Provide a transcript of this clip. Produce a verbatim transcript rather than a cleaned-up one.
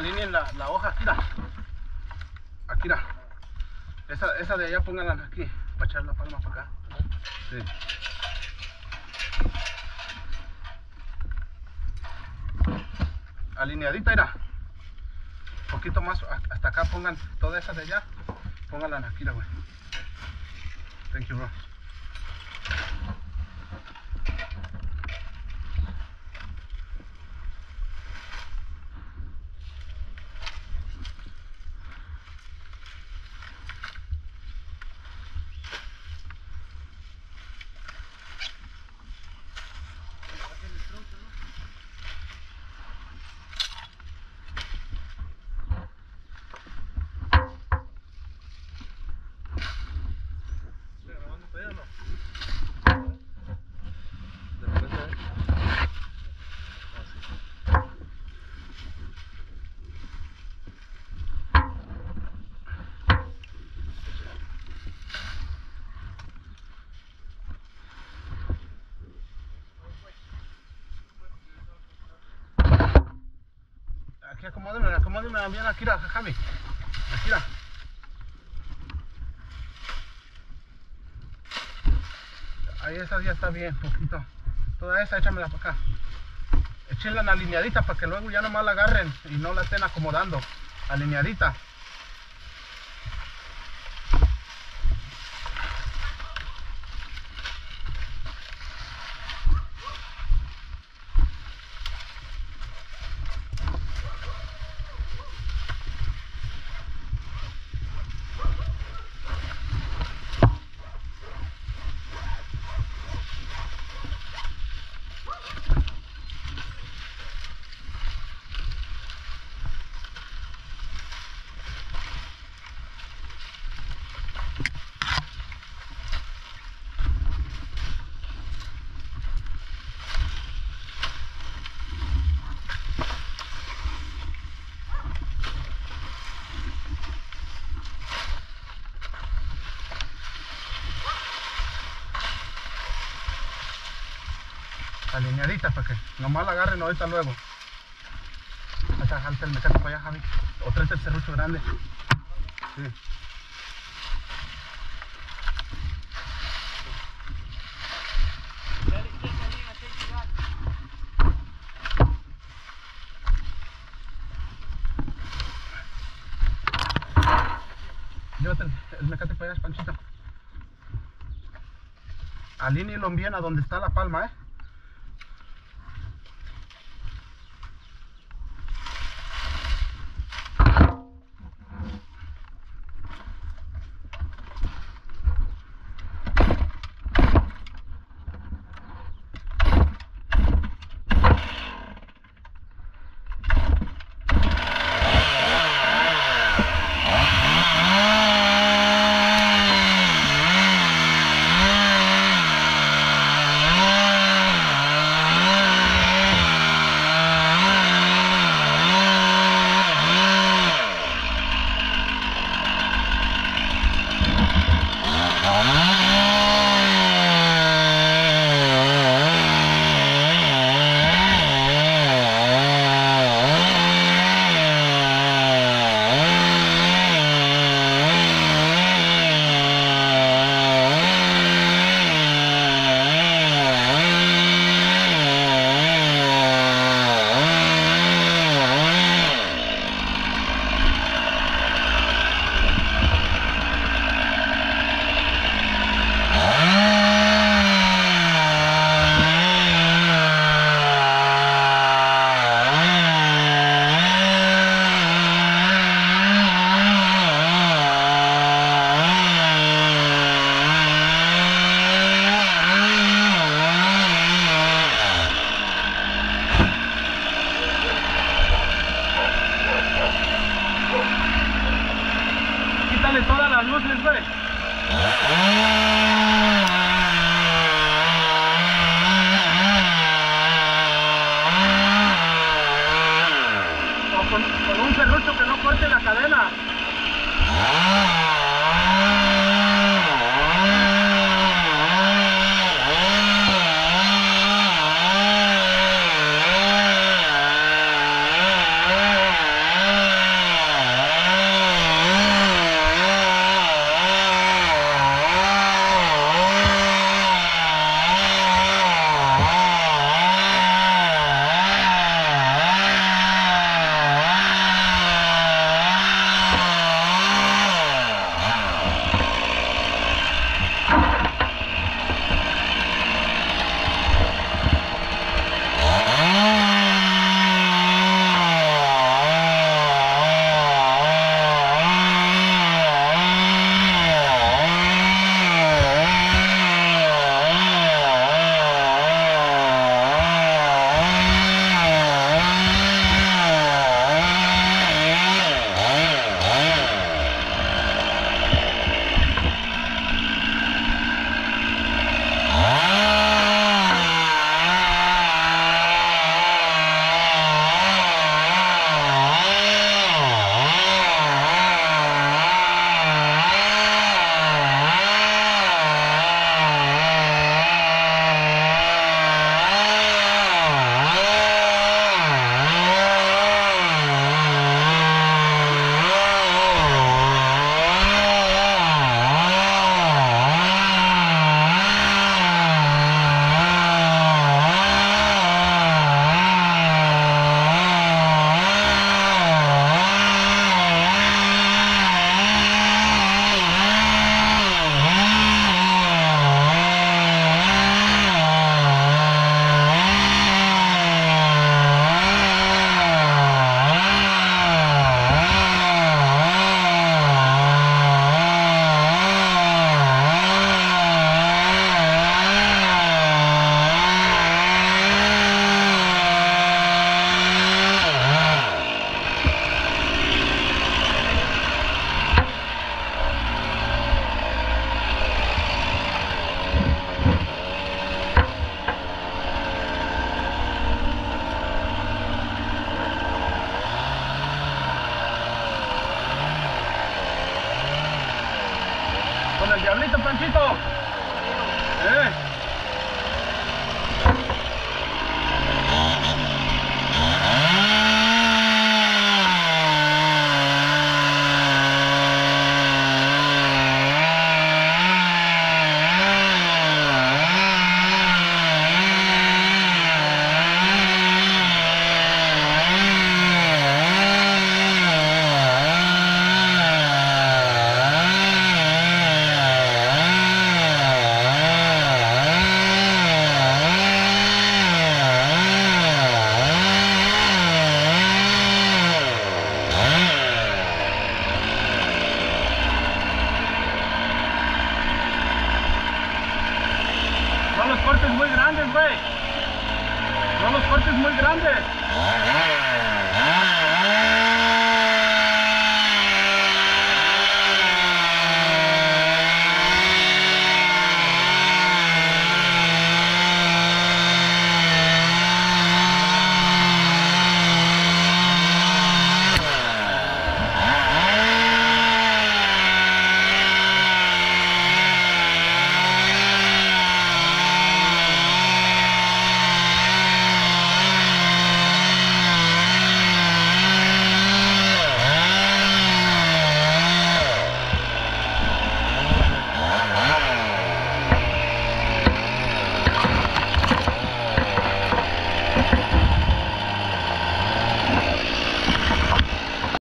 alineen la, la hoja aquí, aquí, esa, esa de allá pónganla aquí, para echar la palma para acá. Sí. Alineadita, mira. Un poquito más, hasta acá pongan toda esa de allá, pónganla aquí, güey. Thank you, bro. Aquí acomódenme, acomódenme bien aquí, Javi. Aquí, ahí esa ya está bien, poquito. Toda esa échamela para acá. Échenla alineadita para que luego ya nomás la agarren y no la estén acomodando. Alineadita. Alineadita para que nomás la agarren ahorita luego. Acá, jalta el mecate para allá, Javi. O tráete el serrucho grande. Sí. Llévate el, el mecate para allá, Panchito. Alínealo bien a donde está la palma, eh. el diablito, Panchito. ¿Eh? No los cortes muy grandes, güey. No los cortes muy grandes.